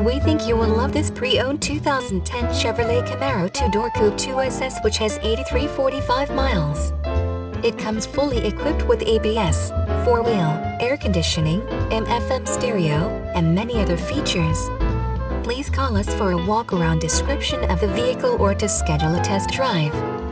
We think you will love this pre-owned 2010 Chevrolet Camaro 2-door coupe 2SS, which has 8345 miles. It comes fully equipped with ABS, 4-wheel, air conditioning, AM/FM stereo, and many other features. Please call us for a walk-around description of the vehicle or to schedule a test drive.